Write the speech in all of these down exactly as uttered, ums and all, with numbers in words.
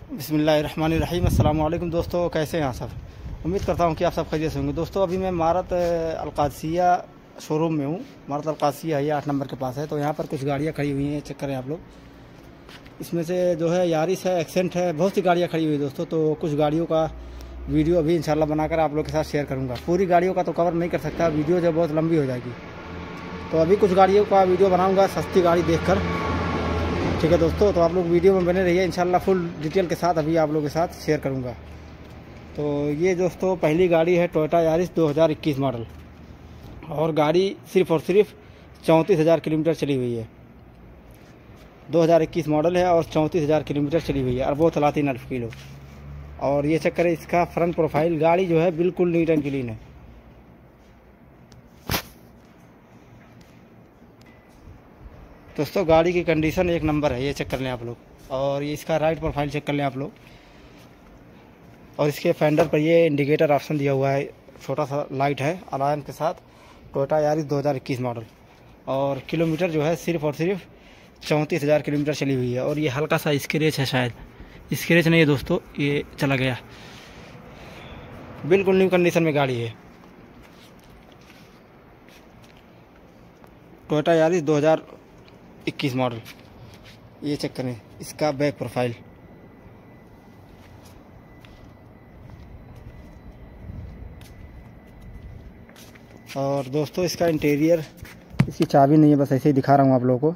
बिस्मिल्लाहिर्रहमानिर्रहीम। अस्सलाम वालेकुम दोस्तों, कैसे हैं आप सब। उम्मीद करता हूं कि आप सब खैरियत से होंगे। दोस्तों अभी मैं मारुत अलकासिया शोरूम में हूं। मारुत अलकासिया है, आठ नंबर के पास है। तो यहां पर कुछ गाड़ियां खड़ी हुई हैं, चेक करें आप लोग। इसमें से जो है यारिस है, एक्सेंट है, बहुत सी गाड़ियाँ खड़ी हुई है दोस्तों। तो कुछ गाड़ियों का वीडियो अभी इंशाल्लाह बनाकर आप लोग के साथ शेयर करूँगा। पूरी गाड़ियों का तो कवर नहीं कर सकता, वीडियो जो बहुत लंबी हो जाएगी। तो अभी कुछ गाड़ियों का वीडियो बनाऊँगा सस्ती गाड़ी देख कर, ठीक है दोस्तों। तो आप लोग वीडियो में बने रहिए, इंशाल्लाह फुल डिटेल के साथ अभी आप लोगों के साथ शेयर करूंगा। तो ये दोस्तों पहली गाड़ी है टोयोटा यारिस दो हज़ार इक्कीस मॉडल, और गाड़ी सिर्फ और सिर्फ चौंतीस हज़ार किलोमीटर चली हुई है। दो हज़ार इक्कीस मॉडल है और चौंतीस हज़ार किलोमीटर चली हुई है, अरबो तलातीन अल्फ किलो। और ये चक्कर है इसका फ्रंट प्रोफाइल, गाड़ी जो है बिल्कुल नीट एंड क्लीन है। दोस्तों गाड़ी की कंडीशन एक नंबर है, ये चेक कर लें आप लोग। और ये इसका राइट प्रोफाइल चेक कर लें आप लोग। और इसके फेंडर पर ये इंडिकेटर ऑप्शन दिया हुआ है, छोटा सा लाइट है अलार्म के साथ। टोयोटा यारिस दो हज़ार इक्कीस मॉडल, और किलोमीटर जो है सिर्फ और सिर्फ चौंतीस हज़ार किलोमीटर चली हुई है। और ये हल्का सा स्क्रैच है, शायद स्क्रैच नहीं है दोस्तों, ये चला गया। बिल्कुल न्यू कंडीशन में गाड़ी है टोयोटा यारिस दो हज़ार इक्कीस मॉडल। ये चेक करें इसका बैक प्रोफाइल। और दोस्तों इसका इंटीरियर, इसकी चाबी नहीं है, बस ऐसे ही दिखा रहा हूँ आप लोगों को।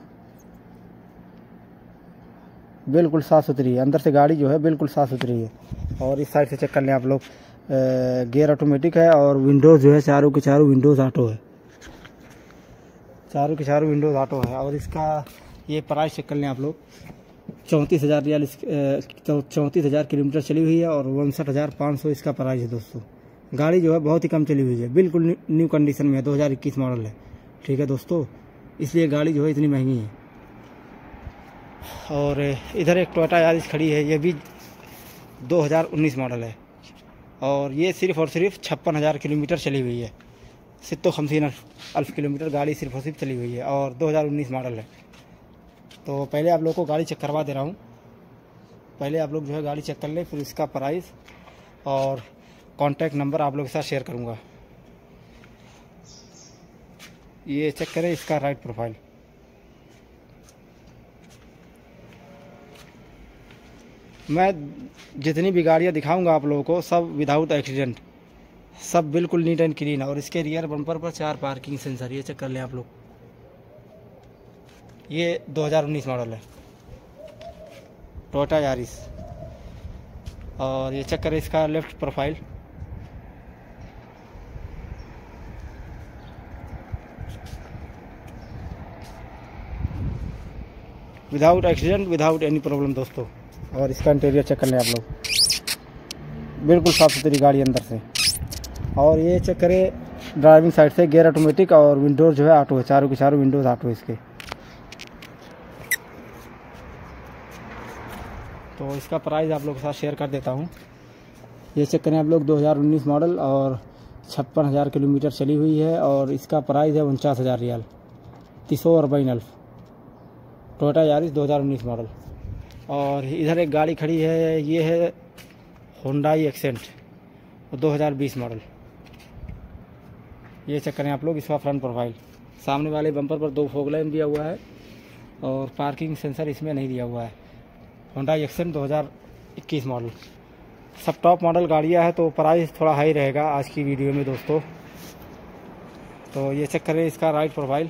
बिल्कुल साफ़ सुथरी है, अंदर से गाड़ी जो है बिल्कुल साफ़ सुथरी है। और इस साइड से चेक कर लें आप लोग, गियर ऑटोमेटिक है। और विंडोज़ जो है चारों के चारों विंडोज़ ऑटो है, चारों के चारों विंडोज़ ऑटो है। और इसका ये प्राइस चेक कर लें आप लोग, चौंतीस हज़ार रियाल चौंतीस हज़ार किलोमीटर चली हुई है, और उनसठ हज़ार पाँच सौ इसका प्राइस है दोस्तों। गाड़ी जो है बहुत ही कम चली हुई है, बिल्कुल न्यू कंडीशन में है, दो हज़ार इक्कीस मॉडल है, ठीक है दोस्तों। इसलिए गाड़ी जो है इतनी महंगी है। और इधर एक टोयोटा यारिस खड़ी है, ये भी दो हज़ार उन्नीस मॉडल है, और ये सिर्फ और सिर्फ छप्पन हज़ार किलोमीटर चली हुई है। सित्तो खमसीन अल्फ किलोमीटर गाड़ी सिर्फ और सिर्फ चली हुई है, और दो हज़ार उन्नीस मॉडल है। तो पहले आप लोग को गाड़ी चेक करवा दे रहा हूँ। पहले आप लोग जो है गाड़ी चेक कर लें, फिर इसका प्राइस और कॉन्टैक्ट नंबर आप लोग के साथ शेयर करूँगा। ये चेक करें इसका राइट प्रोफाइल। मैं जितनी भी गाड़ियाँ दिखाऊंगा आप लोगों को सब विदाउट एक्सीडेंट, सब बिल्कुल नीट एंड क्लीन है। और इसके रियर बम्पर पर चार पार्किंग सेंसर, ये चेक कर लें आप लोग। ये दो हज़ार उन्नीस मॉडल है टोयोटा यारिस। और ये चेक करें इसका left profile. Without accident, without any problem दोस्तों। और इसका इंटीरियर चेक कर लें आप लोग, बिल्कुल साफ़ सुथरी गाड़ी अंदर से। और ये चेक करें ड्राइविंग साइड से, गियर ऑटोमेटिक और विंडोज़ जो है ऑटो है, चारों के चारों विंडोज़ ऑटो है इसके। तो इसका प्राइस आप लोगों के साथ शेयर कर देता हूँ। ये चेक करें आप लोग, दो हज़ार उन्नीस मॉडल और छप्पन हज़ार किलोमीटर चली हुई है, और इसका प्राइस है उनचास हज़ार रियाल, तीसो अरबईन अल्फ, टोयोटा यारिस दो हज़ार उन्नीस मॉडल। और इधर एक गाड़ी खड़ी है, ये है होंडाई एक्सेंट दो हज़ार बीस मॉडल। ये चेक करें आप लोग इसका फ्रंट प्रोफाइल। सामने वाले बम्पर पर दो फॉग लैंप दिया हुआ है, और पार्किंग सेंसर इसमें नहीं दिया हुआ है। होंडाई एक्सेंट दो हज़ार इक्कीस मॉडल। सब टॉप मॉडल गाड़ियाँ हैं, तो प्राइस थोड़ा हाई रहेगा आज की वीडियो में दोस्तों। तो ये चेक करें इसका राइट प्रोफाइल,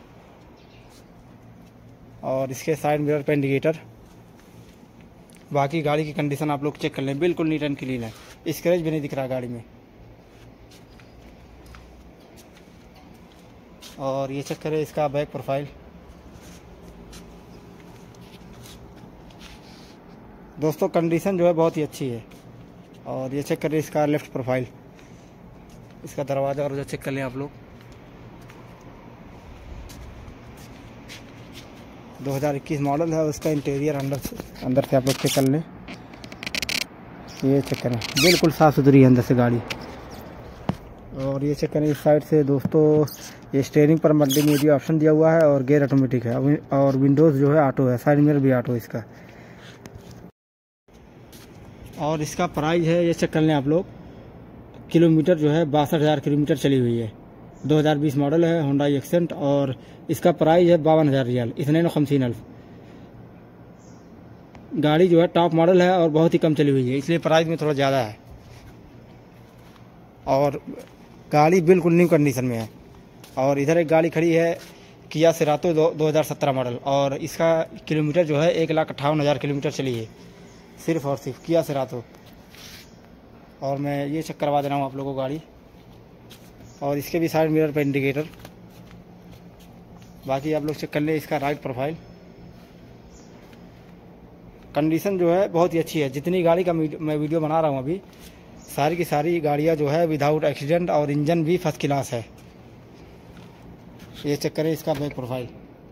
और इसके साइड मिरर पे इंडिकेटर। बाकी गाड़ी की कंडीशन आप लोग चेक कर लें, बिल्कुल नीट एंड क्लीन है, स्क्रैच भी नहीं दिख रहा गाड़ी में। और ये चेक करें इसका बैक प्रोफाइल। दोस्तों कंडीशन जो है बहुत ही अच्छी है। और ये चेक करें इसका लेफ़्ट प्रोफाइल, इसका दरवाज़ा और चेक कर लें आप लोग। दो हज़ार इक्कीस मॉडल है, और उसका इंटीरियर अंदर से अंदर से आप लोग चेक कर लें। ये चेक करें बिल्कुल साफ़ सुथरी है अंदर से गाड़ी। और ये चेक करें इस साइड से दोस्तों, ये स्टीयरिंग पर मल्टीमीडिया ऑप्शन दिया हुआ है, और गियर ऑटोमेटिक है, और विंडोज़ जो है ऑटो है, साइड मिरर भी ऑटो है इसका। और इसका प्राइस है, ये चेक कर लें आप लोग, किलोमीटर जो है बासठ हज़ार किलोमीटर चली हुई है। दो हज़ार बीस मॉडल है, होंडा एक्सेंट, और इसका प्राइस है बावन हज़ार रियाल, इतने खमसीन अल्फ। गाड़ी जो है टॉप मॉडल है और बहुत ही कम चली हुई है, इसलिए प्राइस में थोड़ा ज़्यादा है। और गाड़ी बिल्कुल न्यू कंडीशन में है। और इधर एक गाड़ी खड़ी है किया सेरातो दो हज़ार सत्रह मॉडल, और इसका किलोमीटर जो है एक लाख अट्ठावन हज़ार किलोमीटर चली है, सिर्फ और सिर्फ किया सेरातो। और मैं ये चेक करवा दे रहा हूँ आप लोगों को गाड़ी, और इसके भी साइड मिरर पर इंडिकेटर। बाकी आप लोग चेक कर ले इसका राइट प्रोफाइल। कंडीशन जो है बहुत ही अच्छी है। जितनी गाड़ी का मैं वीडियो बना रहा हूँ अभी, सारी की सारी गाड़ियाँ जो है विदाउट एक्सीडेंट, और इंजन भी फर्स्ट क्लास है। ये चेक करें इसका बैक प्रोफाइल।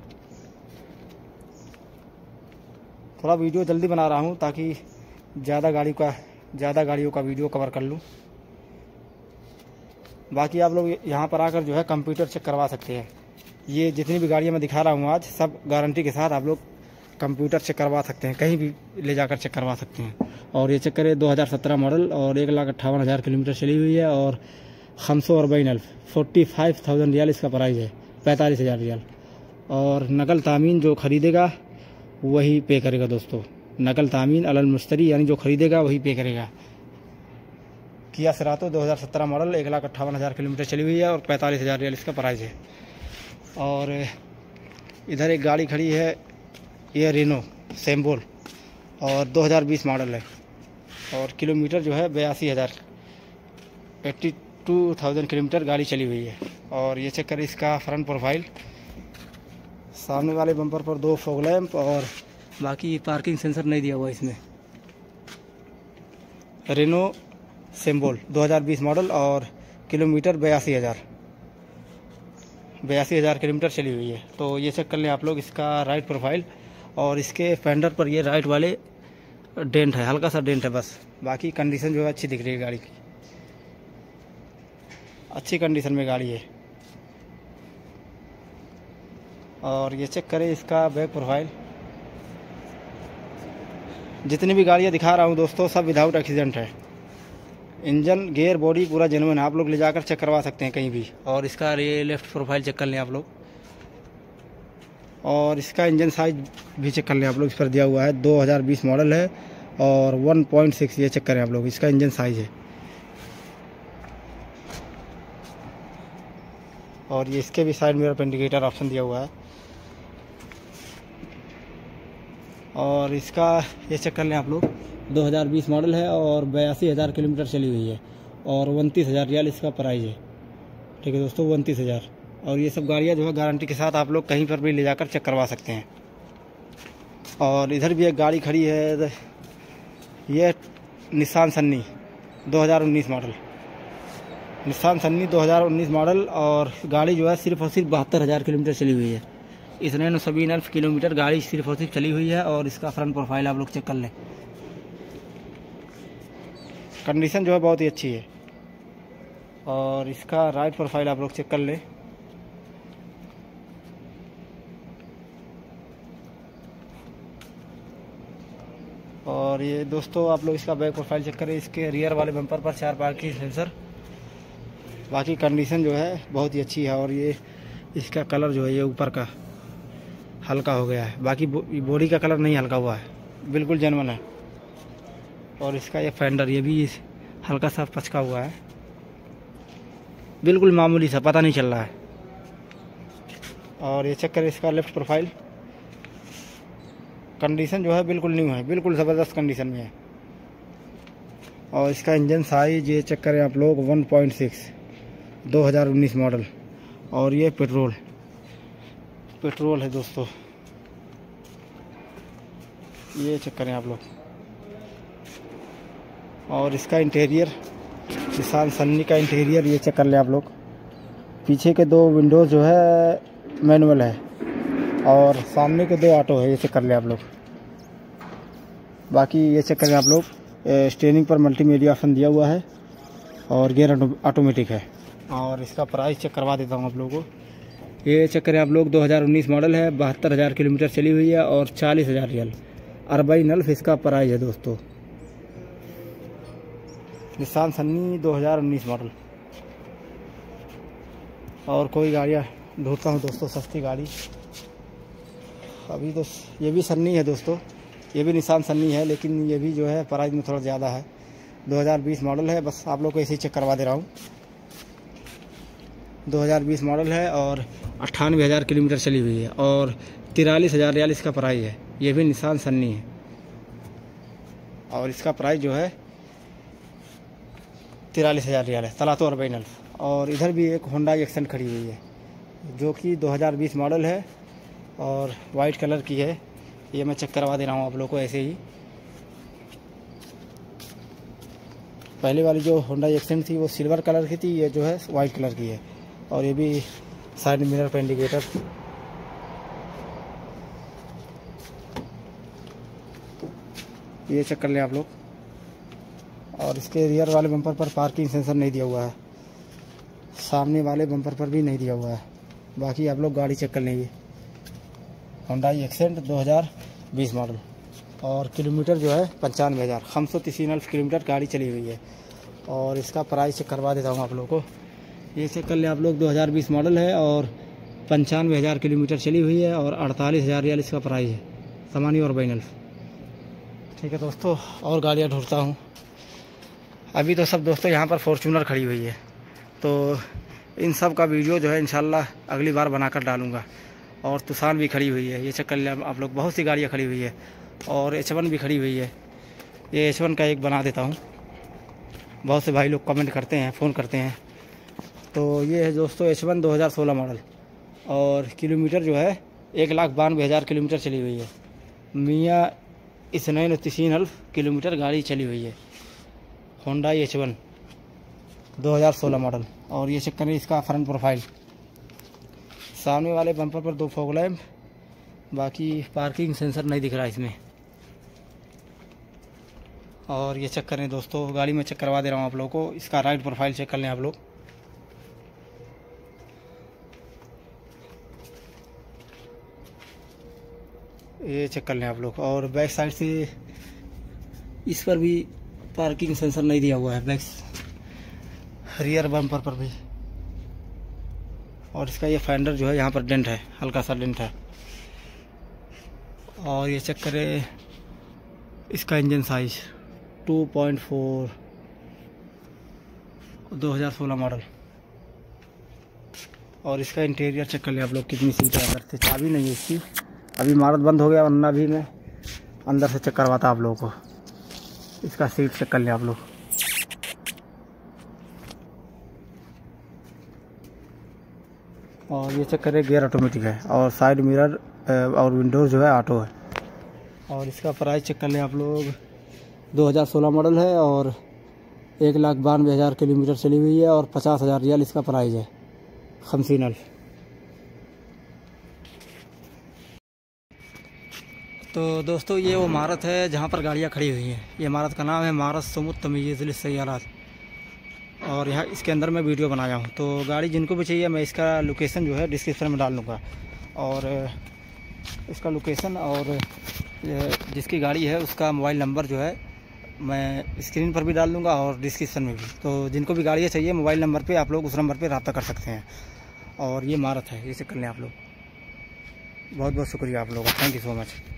थोड़ा वीडियो जल्दी बना रहा हूँ ताकि ज़्यादा गाड़ी का ज़्यादा गाड़ियों का वीडियो कवर कर लूँ। बाकी आप लोग यहाँ पर आकर जो है कंप्यूटर चेक करवा सकते हैं। ये जितनी भी गाड़ियाँ मैं दिखा रहा हूँ आज, सब गारंटी के साथ आप लोग कंप्यूटर चेक करवा सकते हैं, कहीं भी ले जाकर चेक करवा सकते हैं। और ये चेक करें दो हज़ार सत्रह मॉडल, और एक लाख अट्ठावन हज़ार किलोमीटर चली हुई है, और खमसो अरबईन अल्फ फोर्टी फाइव थाउजेंड रियाल इसका प्राइस है, पैंतालीस हज़ार रियाल। और नकल तामीन जो ख़रीदेगा वही पे करेगा दोस्तों। नकल तामीन अलल मुश्तरी, यानी जो ख़रीदेगा वही पे करेगा। किया सेरातो दो हज़ार सत्रह मॉडल, एक लाख अट्ठावन हज़ार किलोमीटर चली हुई है, और पैंतालीस हज़ार रियाल इसका प्राइस है। और इधर एक गाड़ी खड़ी है, ये रेनो सेम्बोल, और दो हज़ार बीस मॉडल है, और किलोमीटर जो है बयासी हज़ार एट्टी टू थाउजेंड किलोमीटर गाड़ी चली हुई है। और ये चेक करें इसका फ्रंट प्रोफाइल। सामने वाले बम्पर पर दो फॉग लैंप, और बाकी पार्किंग सेंसर नहीं दिया हुआ इसमें। रेनो सेम्बोल दो हज़ार बीस मॉडल, और किलोमीटर बयासी हज़ार बयासी हज़ार किलोमीटर चली हुई है। तो ये चेक कर लें आप लोग इसका राइट प्रोफाइल। और इसके फेंडर पर ये राइट वाले डेंट है, हल्का सा डेंट है बस। बाकी कंडीशन जो है अच्छी दिख रही है गाड़ी की, अच्छी कंडीशन में गाड़ी है। और ये चेक करें इसका बैक प्रोफाइल। जितनी भी गाड़ियाँ दिखा रहा हूँ दोस्तों, सब विदाउट एक्सीडेंट है। इंजन, गियर, बॉडी पूरा जेन्युइन है, आप लोग ले जाकर चेक करवा सकते हैं कहीं भी। और इसका ये लेफ्ट प्रोफाइल चेक कर लें आप लोग, और इसका इंजन साइज भी चेक कर लें आप लोग। इस पर दिया हुआ है दो हज़ार बीस मॉडल है, और वन पॉइंट सिक्स, ये चेक करें आप लोग, इसका इंजन साइज है। और ये इसके भी साइड मिरर पर इंडिकेटर ऑप्शन दिया हुआ है। और इसका ये चेक कर लें आप लोग, दो हज़ार बीस मॉडल है, और बयासी हज़ार किलोमीटर चली हुई है, और उनतीस हज़ार रियाल इसका प्राइस है। ठीक है दोस्तों, उनतीस हज़ार। और ये सब गाड़ियाँ जो है गारंटी के साथ आप लोग कहीं पर भी ले जाकर चेक करवा सकते हैं। और इधर भी एक गाड़ी खड़ी है, ये निसान सन्नी दो हज़ार उन्नीस मॉडल, निसान सन्नी दो हज़ार उन्नीस मॉडल। और गाड़ी जो है सिर्फ और सिर्फ बहत्तर हज़ार किलोमीटर चली हुई है, इतने न सभी अल्फ किलोमीटर गाड़ी सिर्फ और सिर्फ चली हुई है। और इसका फ्रंट प्रोफाइल आप लोग चेक कर लें, कंडीशन जो है बहुत ही अच्छी है। और इसका राइट प्रोफाइल आप लोग चेक कर लें। और ये दोस्तों आप लोग इसका बैक प्रोफाइल चेक करें। इसके रियर वाले बम्पर पर चार पार्किंग सेंसर। बाकी कंडीशन जो है बहुत ही अच्छी है। और ये इसका कलर जो है ये ऊपर का हल्का हो गया है, बाकी बॉडी का कलर नहीं हल्का हुआ है, बिल्कुल जेन्युइन है। और इसका ये फेंडर ये भी हल्का सा पचका हुआ है, बिल्कुल मामूली सा, पता नहीं चल रहा है। और ये चेक करें इसका लेफ्ट प्रोफाइल। कंडीशन जो है बिल्कुल न्यू है, बिल्कुल ज़बरदस्त कंडीशन में है। और इसका इंजन साइज ये चेक करें आप लोग, वन पॉइंट सिक्स दो हज़ार उन्नीस मॉडल। और ये पेट्रोल पेट्रोल है दोस्तों, ये चेक करें आप लोग। और इसका इंटीरियर, निसान सन्नी का इंटीरियर ये चेक कर लें आप लोग। पीछे के दो विंडोज़ जो है मैनुअल है, और सामने के दो ऑटो है, ये चेक कर लें आप लोग। बाकी ये चेक करें आप लोग, स्टीयरिंग पर मल्टीमीडिया ऑप्शन दिया हुआ है, और गियर ऑटोमेटिक है। और इसका प्राइस चेक करवा देता हूँ आप लोगों को। ये चेक करें आप लोग, दो हज़ार उन्नीस मॉडल है, बहत्तर हज़ार किलोमीटर चली हुई है, और चालीस हज़ार रियल, अरबईन अल्फ इसका प्राइस है दोस्तों। निसान सन्नी दो हज़ार उन्नीस मॉडल। और कोई गाड़ियाँ ढूंढता हूँ दोस्तों, सस्ती गाड़ी। अभी तो ये भी सन्नी है दोस्तों, ये भी निसान सन्नी है, लेकिन ये भी जो है प्राइस में थोड़ा ज़्यादा है। दो हज़ार बीस मॉडल है, बस आप लोग को ऐसे ही चेक करवा दे रहा हूँ। दो हज़ार बीस मॉडल है और अट्ठानवे हज़ार किलोमीटर चली हुई है और तिरालीस हज़ार रियाल इसका प्राइस है। ये भी निसान सन्नी है और इसका प्राइस जो है तिरालीस हज़ार रियाल है, तलातो अरबईन अल्फ। और इधर भी एक होंडा एक्सेंट खड़ी हुई है जो कि दो हज़ार बीस मॉडल है और वाइट कलर की है। ये मैं चेक करवा दे रहा हूँ आप लोगों को ऐसे ही। पहले वाली जो होंडा एक्सेंट थी वो सिल्वर कलर की थी, ये जो है वाइट कलर की है। और ये भी साइड मिरर का इंडिकेटर, ये चेक कर लें आप लोग। और इसके रियर वाले बम्पर पर पार्किंग सेंसर नहीं दिया हुआ है, सामने वाले बम्पर पर भी नहीं दिया हुआ है। बाकी आप लोग गाड़ी चेक कर लेंगे। होंडा एक्सेंट दो हज़ार बीस मॉडल और किलोमीटर जो है पंचानवे हज़ार हम सौ तीस अल्फ किलोमीटर गाड़ी चली हुई है। और इसका प्राइस चेक करवा देता हूँ आप लोगों को। ये चेक कर लें आप लोग, दो हज़ार बीस मॉडल है और पंचानवे हज़ार किलोमीटर चली हुई है और अड़तालीस हज़ार रियाल इसका प्राइस है, सामान्य और बैनल। ठीक है दोस्तों, और गाड़ियाँ ढूंढता हूँ। अभी तो सब दोस्तों यहाँ पर फॉर्च्यूनर खड़ी हुई है, तो इन सब का वीडियो जो है इंशाल्लाह अगली बार बनाकर डालूँगा। और तुसान भी खड़ी हुई है, ये चेक कर लें आप लोग। बहुत सी गाड़ियाँ खड़ी हुई है और एच वन भी खड़ी हुई है। ये एच वन का एक बना देता हूँ, बहुत से भाई लोग कमेंट करते हैं, फ़ोन करते हैं। तो ये है दोस्तों एच वन दो हज़ार सोलह मॉडल और किलोमीटर जो है एक लाख बानवे हज़ार किलोमीटर चली हुई है। मियाँ इसनैन तीन अल्फ किलोमीटर गाड़ी चली हुई है। होंडा एच वन दो हज़ार सोलह मॉडल। और ये चेक करें इसका फ्रंट प्रोफाइल, सामने वाले बम्पर पर दो फॉग लैंप, बाकी पार्किंग सेंसर नहीं दिख रहा इसमें। और ये चेक करें दोस्तों, गाड़ी में चेक करवा दे रहा हूँ आप लोगों को। इसका राइट प्रोफाइल चेक कर लें आप लोग। ये चेक कर लें आप लोग। और बैक साइड से इस पर भी पार्किंग सेंसर नहीं दिया हुआ है, बैक रियर बम्पर पर भी। और इसका ये फेंडर जो है यहाँ पर डेंट है, हल्का सा डेंट है। और ये चेक करें इसका engine size two point four दो हज़ार सोलह मॉडल। और इसका इंटीरियर चेक कर लिया आप लोग, कितनी सीटें अंदर से। चाबी नहीं है इसकी, अभी इमारत बंद हो गया, वरना भी मैं अंदर से चेक करवाता आप लोगों को। इसका सीट चेक कर लिया आप लोग। और ये चेक करें गियर ऑटोमेटिक है और साइड मिरर और विंडोज जो है ऑटो है। और इसका प्राइस चेक कर लें आप लोग, दो हज़ार सोलह मॉडल है और एक लाख बानवे हज़ार किलोमीटर चली हुई है और पचास हज़ार रियाल इसका प्राइस है, खमसीन अल्फ। तो दोस्तों ये वो इमारत है जहाँ पर गाड़ियाँ खड़ी हुई हैं। ये इमारत का नाम है इमारत सुमुद तमीज़ सैयारात। और यहाँ इसके अंदर मैं वीडियो बनाया हूँ, तो गाड़ी जिनको भी चाहिए मैं इसका लोकेशन जो है डिस्क्रिप्शन में डाल दूँगा। और इसका लोकेशन और जिसकी गाड़ी है उसका मोबाइल नंबर जो है मैं स्क्रीन पर भी डाल दूँगा और डिस्क्रिप्शन में भी। तो जिनको भी गाड़ियाँ चाहिए मोबाइल नंबर पे आप लोग उस नंबर पे रब्ता कर सकते हैं। और ये इमारत है, ये चेक कर लें आप लोग। बहुत बहुत शुक्रिया आप लोगों का, थैंक यू सो मच।